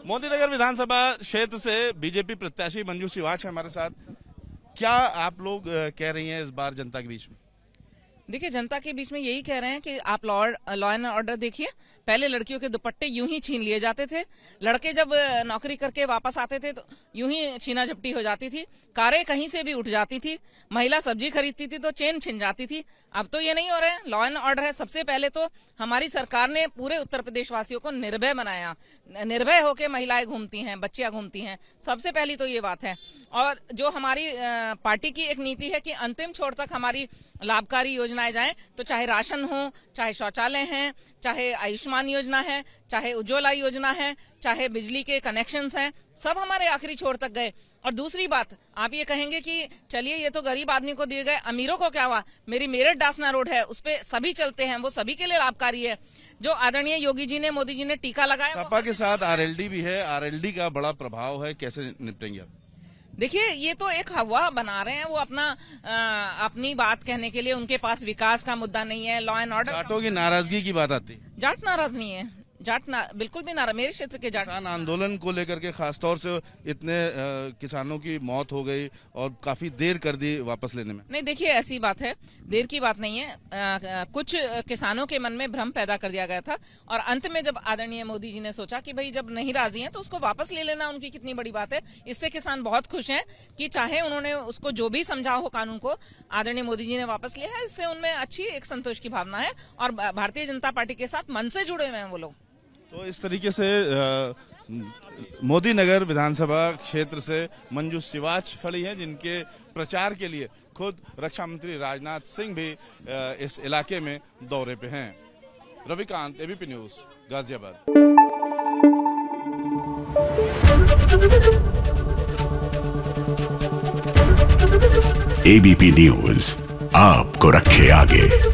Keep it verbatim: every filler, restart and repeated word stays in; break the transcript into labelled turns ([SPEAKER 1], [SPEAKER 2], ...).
[SPEAKER 1] मोदी नगर विधानसभा क्षेत्र से बीजेपी प्रत्याशी मंजू सिवाच है हमारे साथ। क्या आप लोग कह रही हैं इस बार जनता के बीच में?
[SPEAKER 2] देखिए, जनता के बीच में यही कह रहे हैं कि आप लॉ लॉ एंड ऑर्डर देखिए। पहले लड़कियों के दुपट्टे यूं ही छीन लिए जाते थे, लड़के जब नौकरी करके वापस आते थे तो यूं ही छीना झपटी हो जाती थी, कारें कहीं से भी उठ जाती थी, महिला सब्जी खरीदती थी तो चेन छिन जाती थी। अब तो ये नहीं हो रहा है, लॉ एंड ऑर्डर है। सबसे पहले तो हमारी सरकार ने पूरे उत्तर प्रदेश वासियों को निर्भय बनाया। निर्भय होकर महिलाएं घूमती हैं, बच्चियां घूमती हैं, सबसे पहली तो ये बात है। और जो हमारी पार्टी की एक नीति है कि अंतिम छोर तक हमारी लाभकारी योजनाएं जाएं, तो चाहे राशन हो, चाहे शौचालय हैं, चाहे आयुष्मान योजना है, चाहे उज्ज्वला योजना है, चाहे बिजली के कनेक्शंस हैं, सब हमारे आखिरी छोर तक गए। और दूसरी बात, आप ये कहेंगे कि चलिए ये तो गरीब आदमी को दिए गए, अमीरों को क्या हुआ? मेरी मेरठ डासना रोड है, उस पे सभी चलते हैं, वो सभी के लिए लाभकारी है। जो आदरणीय योगी जी ने, मोदी जी ने टीका लगाया।
[SPEAKER 1] सपा के साथ आरएलडी भी है, आरएलडी का बड़ा प्रभाव है, कैसे निपटेंगे आप?
[SPEAKER 2] देखिए, ये तो एक हवा बना रहे हैं, वो अपना आ, अपनी बात कहने के लिए। उनके पास विकास का मुद्दा नहीं है, लॉ एंड ऑर्डर।
[SPEAKER 1] जाटों की नाराजगी की बात आती है।
[SPEAKER 2] जाट नाराज नहीं है, जाट ना, बिल्कुल भी नाराज। मेरे क्षेत्र के जाट
[SPEAKER 1] किसान आंदोलन को लेकर के खासतौर से इतने आ, किसानों की मौत हो गई और काफी देर कर दी वापस लेने में।
[SPEAKER 2] नहीं, देखिए ऐसी बात है, देर की बात नहीं है। आ, आ, कुछ किसानों के मन में भ्रम पैदा कर दिया गया था और अंत में जब आदरणीय मोदी जी ने सोचा कि भाई जब नहीं राजी हैं तो उसको वापस ले लेना उनकी कितनी बड़ी बात है। इससे किसान बहुत खुश हैं कि चाहे उन्होंने उसको जो भी समझा हो कानून को, आदरणीय मोदी जी ने वापस लिया है। इससे उनमें अच्छी एक संतोष की भावना है और भारतीय जनता पार्टी के साथ मन से जुड़े हुए हैं वो लोग।
[SPEAKER 1] तो इस तरीके से मोदी नगर विधानसभा क्षेत्र से मंजू सिवाच खड़ी हैं, जिनके प्रचार के लिए खुद रक्षा मंत्री राजनाथ सिंह भी इस इलाके में दौरे पे हैं। Ravikant, ABP news, Ghaziabad.
[SPEAKER 3] ABP news आपको रखे आगे।